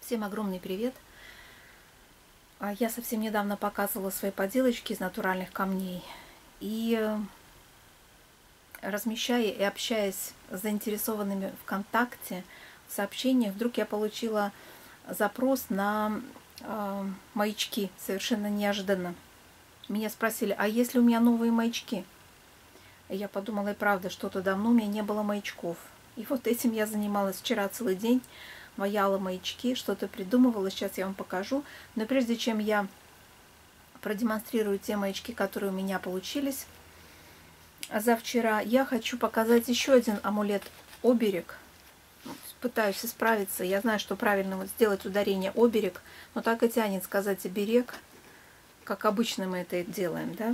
Всем огромный привет! Я совсем недавно показывала свои поделочки из натуральных камней. И размещая и общаясь с заинтересованными ВКонтакте в сообщениях, вдруг я получила запрос на маячки совершенно неожиданно. Меня спросили, а есть ли у меня новые маячки? И я подумала, и правда, что-то давно у меня не было маячков. И вот этим я занималась вчера целый день. Ваяла маячки, что-то придумывала, сейчас я вам покажу. Но прежде чем я продемонстрирую те маячки, которые у меня получились за вчера, я хочу показать еще один амулет-оберег. Пытаюсь исправиться. Я знаю, что правильно вот сделать ударение оберег, но так и тянет сказать оберег, как обычно мы это делаем, да?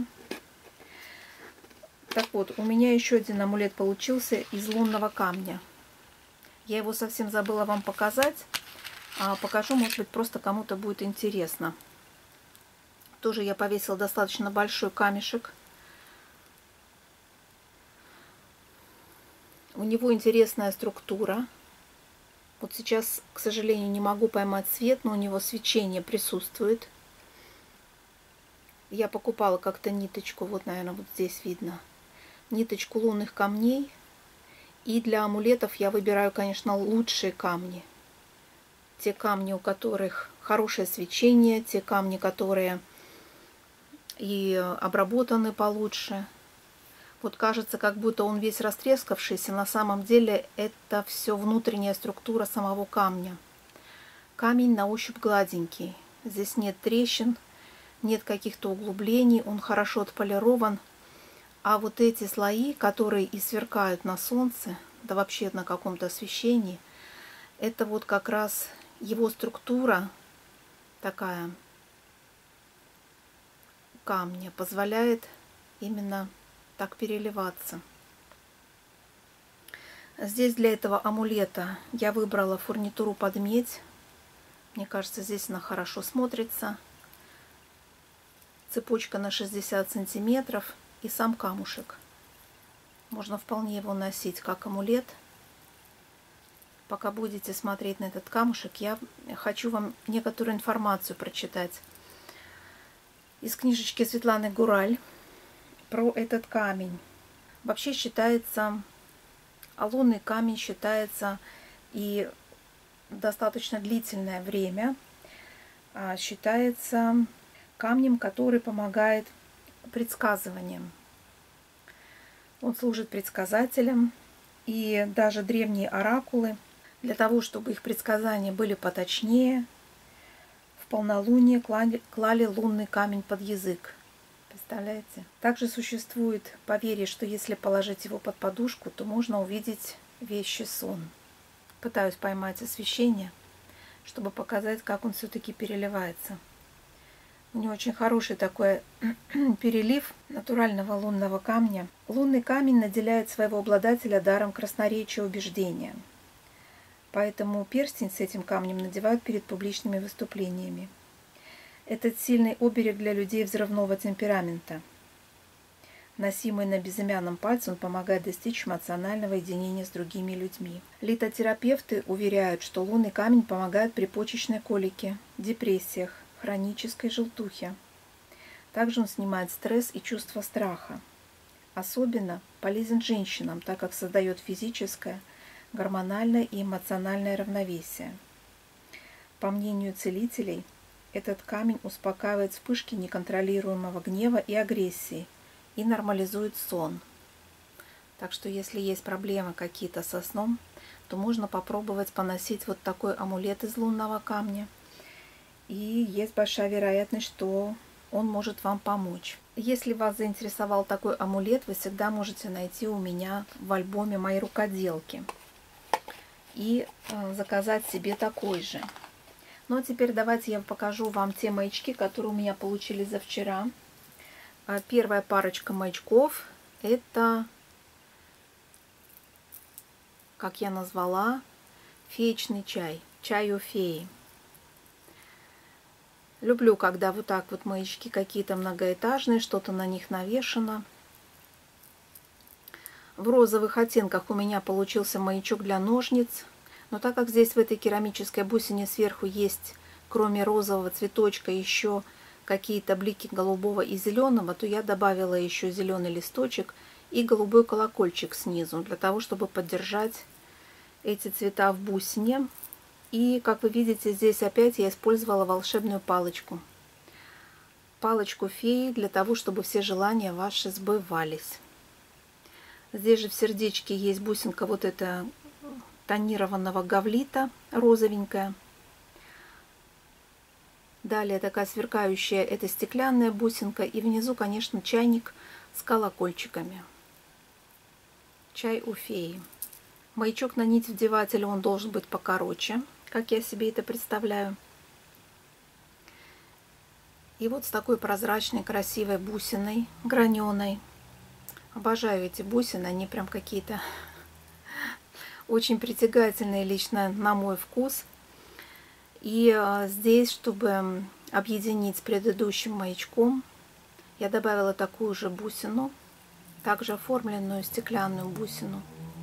Так вот, у меня еще один амулет получился из лунного камня. Я его совсем забыла вам показать. Покажу, может быть, просто кому-то будет интересно. Тоже я повесила достаточно большой камешек. У него интересная структура. Вот сейчас, к сожалению, не могу поймать свет, но у него свечение присутствует. Я покупала как-то ниточку, вот, наверное, вот здесь видно. Ниточку лунных камней. И для амулетов я выбираю, конечно, лучшие камни. Те камни, у которых хорошее свечение, те камни, которые и обработаны получше. Вот кажется, как будто он весь растрескавшийся. На самом деле это все внутренняя структура самого камня. Камень на ощупь гладенький. Здесь нет трещин, нет каких-то углублений, он хорошо отполирован. А вот эти слои, которые и сверкают на солнце, да вообще на каком-то освещении, это вот как раз его структура такая камня позволяет именно так переливаться. Здесь для этого амулета я выбрала фурнитуру под медь. Мне кажется, здесь она хорошо смотрится. Цепочка на 60 сантиметров. И сам камушек. Можно вполне его носить как амулет. Пока будете смотреть на этот камушек, я хочу вам некоторую информацию прочитать из книжечки Светланы Гураль про этот камень. Вообще считается, лунный камень считается и достаточно длительное время считается камнем, который помогает предсказыванием. Он служит предсказателем, и даже древние оракулы, для того, чтобы их предсказания были поточнее, в полнолуние клали лунный камень под язык. Представляете? Также существует поверье, что если положить его под подушку, то можно увидеть вещий сон. Пытаюсь поймать освещение, чтобы показать, как он все-таки переливается. У него очень хороший такой перелив натурального лунного камня. Лунный камень наделяет своего обладателя даром красноречия и убеждения. Поэтому перстень с этим камнем надевают перед публичными выступлениями. Этот сильный оберег для людей взрывного темперамента. Носимый на безымянном пальце, он помогает достичь эмоционального единения с другими людьми. Литотерапевты уверяют, что лунный камень помогает при почечной колике, депрессиях, хронической желтухе. Также он снимает стресс и чувство страха. Особенно полезен женщинам, так как создает физическое, гормональное и эмоциональное равновесие. По мнению целителей, этот камень успокаивает вспышки неконтролируемого гнева и агрессии и нормализует сон. Так что если есть проблемы какие-то со сном, то можно попробовать поносить вот такой амулет из лунного камня. И есть большая вероятность, что он может вам помочь. Если вас заинтересовал такой амулет, вы всегда можете найти у меня в альбоме мои рукоделки и заказать себе такой же. Ну а теперь давайте я покажу вам те маячки, которые у меня получились за вчера. Первая парочка маячков — это, как я назвала, феечный чай, чай у феи. Люблю, когда вот так вот маячки какие-то многоэтажные, что-то на них навешано. В розовых оттенках у меня получился маячок для ножниц. Но так как здесь в этой керамической бусине сверху есть, кроме розового цветочка, еще какие-то блики голубого и зеленого, то я добавила еще зеленый листочек и голубой колокольчик снизу, для того, чтобы поддержать эти цвета в бусине. И, как вы видите, здесь опять я использовала волшебную палочку. Палочку феи, для того, чтобы все желания ваши сбывались. Здесь же в сердечке есть бусинка вот эта тонированного гавлита, розовенькая. Далее такая сверкающая, это стеклянная бусинка. И внизу, конечно, чайник с колокольчиками. Чай у феи. Маячок на нить вдевателя, он должен быть покороче, как я себе это представляю. И вот с такой прозрачной, красивой бусиной, граненой. Обожаю эти бусины, они прям какие-то очень притягательные лично на мой вкус. И здесь, чтобы объединить с предыдущим маячком, я добавила такую же бусину, также оформленную стеклянную бусину.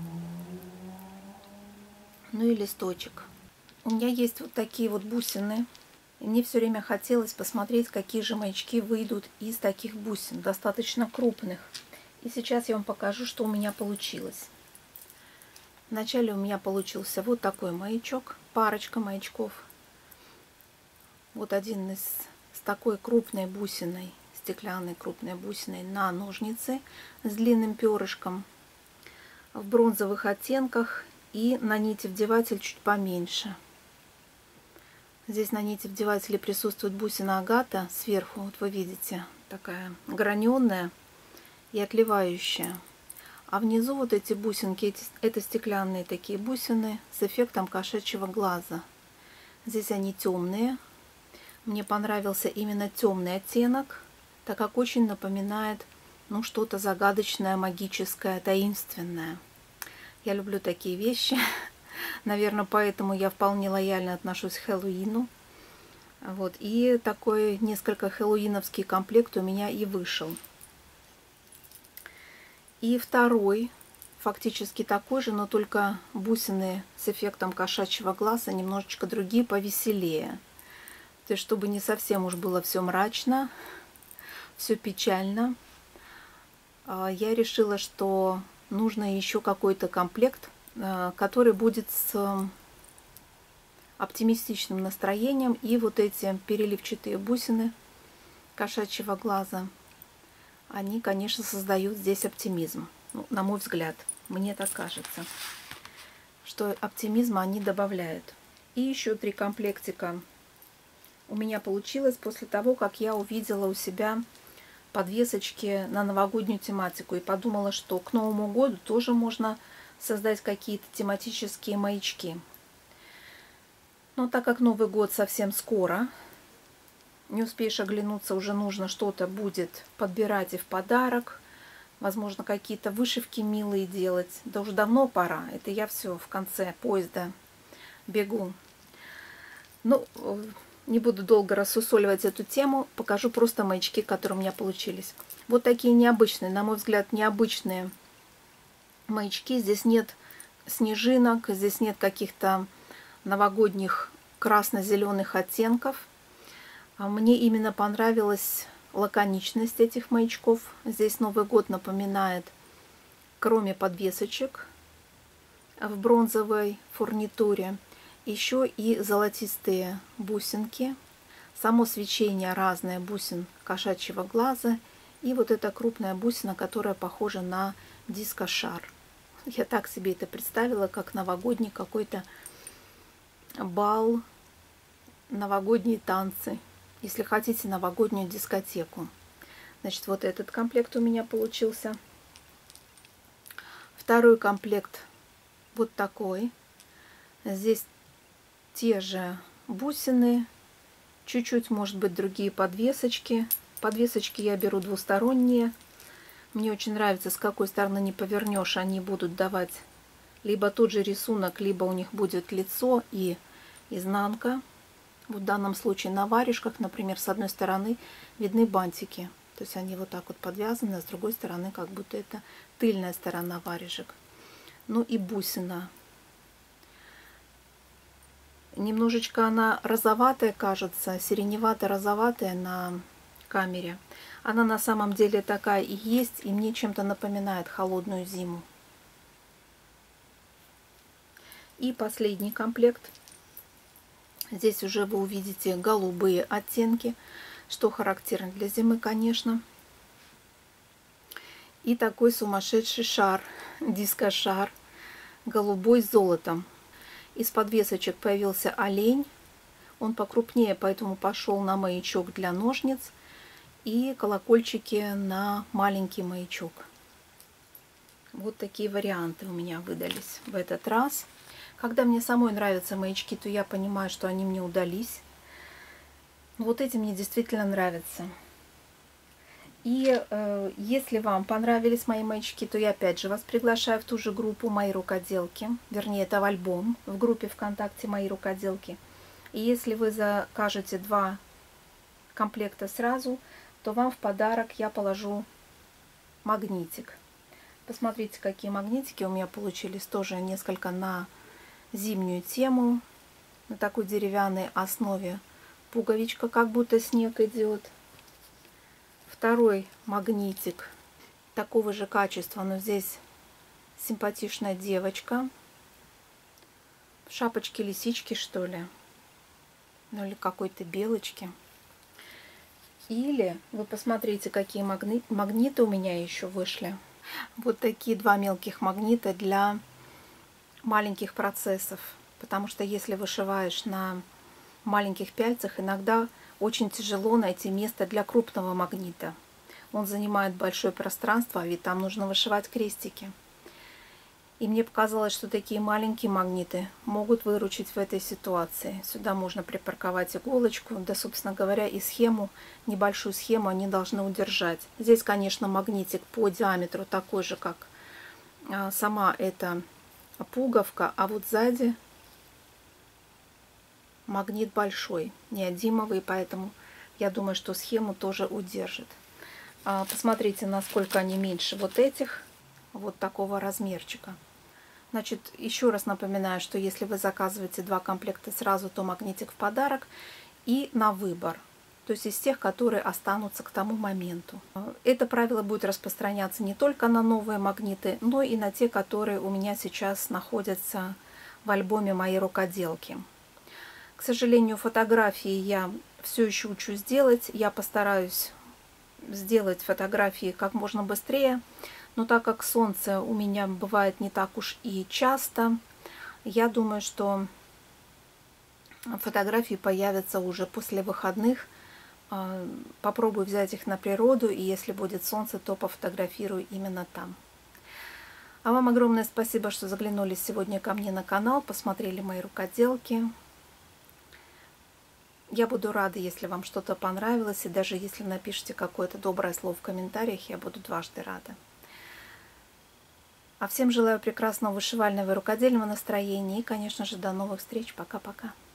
Ну и листочек. У меня есть вот такие вот бусины. И мне все время хотелось посмотреть, какие же маячки выйдут из таких бусин, достаточно крупных. И сейчас я вам покажу, что у меня получилось. Вначале у меня получился вот такой маячок, парочка маячков. Вот один с такой крупной бусиной, стеклянной крупной бусиной на ножницы с длинным перышком в бронзовых оттенках и на нити вдеватель чуть поменьше. Здесь на нити вдевателя присутствует бусина агата сверху, вот вы видите, такая граненая и отливающая. А внизу вот эти бусинки, это стеклянные такие бусины с эффектом кошачьего глаза. Здесь они темные. Мне понравился именно темный оттенок, так как очень напоминает, ну, что-то загадочное, магическое, таинственное. Я люблю такие вещи. Наверное, поэтому я вполне лояльно отношусь к Хэллоуину. Вот. И такой несколько хэллоуиновский комплект у меня и вышел. И второй, фактически такой же, но только бусины с эффектом кошачьего глаза, немножечко другие, повеселее. То есть, чтобы не совсем уж было все мрачно, все печально, я решила, что нужно еще какой-то комплект, который будет с оптимистичным настроением. И вот эти переливчатые бусины кошачьего глаза, они, конечно, создают здесь оптимизм. Ну, на мой взгляд, мне так кажется, что оптимизма они добавляют. И еще 3 комплектика у меня получилось после того, как я увидела у себя подвесочки на новогоднюю тематику. И подумала, что к Новому году тоже можно создать какие-то тематические маячки. Но так как Новый год совсем скоро, не успеешь оглянуться, уже нужно что-то будет подбирать и в подарок. Возможно, какие-то вышивки милые делать. Да уже давно пора. Это я все в конце поезда бегу. Ну, не буду долго рассусоливать эту тему. Покажу просто маячки, которые у меня получились. Вот такие необычные, на мой взгляд, необычные маячки. Здесь нет снежинок, здесь нет каких-то новогодних красно-зеленых оттенков. Мне именно понравилась лаконичность этих маячков. Здесь Новый год напоминает, кроме подвесочек в бронзовой фурнитуре, еще и золотистые бусинки. Само свечение разное бусин кошачьего глаза. И вот эта крупная бусина, которая похожа на диско-шар. Я так себе это представила, как новогодний какой-то бал, новогодние танцы. Если хотите, новогоднюю дискотеку. Значит, вот этот комплект у меня получился. Второй комплект вот такой. Здесь те же бусины, чуть-чуть, может быть, другие подвесочки. Подвесочки я беру двусторонние. Мне очень нравится, с какой стороны не повернешь, они будут давать либо тот же рисунок, либо у них будет лицо и изнанка. В данном случае на варежках, например, с одной стороны видны бантики. То есть они вот так вот подвязаны, а с другой стороны как будто это тыльная сторона варежек. Ну и бусина. Немножечко она розоватая, кажется, сиреневато-розоватая на камере. Она на самом деле такая и есть, и мне чем-то напоминает холодную зиму. И последний комплект. Здесь уже вы увидите голубые оттенки, что характерно для зимы, конечно. И такой сумасшедший шар, диско-шар, голубой с золотом. Из подвесочек появился олень. Он покрупнее, поэтому пошел на маячок для ножниц. И колокольчики на маленький маячок. Вот такие варианты у меня выдались в этот раз. Когда мне самой нравятся маячки, то я понимаю, что они мне удались. Вот эти мне действительно нравятся. И если вам понравились мои маячки, то я опять же вас приглашаю в ту же группу «Мои рукоделки». Вернее, это в альбом в группе ВКонтакте «Мои рукоделки». И если вы закажете 2 комплекта сразу, то вам в подарок я положу магнитик. Посмотрите, какие магнитики у меня получились. Тоже несколько на зимнюю тему. На такой деревянной основе. Пуговичка, как будто снег идет. Второй магнитик такого же качества, но здесь симпатичная девочка. В шапочке лисички, что ли. Ну или какой-то белочки. Или вы посмотрите, какие магниты у меня еще вышли. Вот такие 2 мелких магнита для маленьких процессов. Потому что если вышиваешь на маленьких пяльцах, иногда очень тяжело найти место для крупного магнита. Он занимает большое пространство, а ведь там нужно вышивать крестики. И мне показалось, что такие маленькие магниты могут выручить в этой ситуации. Сюда можно припарковать иголочку, да, собственно говоря, и схему, небольшую схему они должны удержать. Здесь, конечно, магнитик по диаметру такой же, как сама эта пуговка, а вот сзади магнит большой, неодимовый, поэтому я думаю, что схему тоже удержит. Посмотрите, насколько они меньше вот этих, вот такого размерчика. Значит, еще раз напоминаю, что если вы заказываете 2 комплекта сразу, то магнитик в подарок и на выбор. То есть из тех, которые останутся к тому моменту. Это правило будет распространяться не только на новые магниты, но и на те, которые у меня сейчас находятся в альбоме «Мои рукоделки». К сожалению, фотографии я все еще учусь делать. Я постараюсь сделать фотографии как можно быстрее. Но так как солнце у меня бывает не так уж и часто, я думаю, что фотографии появятся уже после выходных. Попробую взять их на природу, и если будет солнце, то пофотографирую именно там. А вам огромное спасибо, что заглянули сегодня ко мне на канал, посмотрели мои рукоделки. Я буду рада, если вам что-то понравилось, и даже если напишите какое-то доброе слово в комментариях, я буду дважды рада. А всем желаю прекрасного вышивального и рукодельного настроения и, конечно же, до новых встреч. Пока-пока.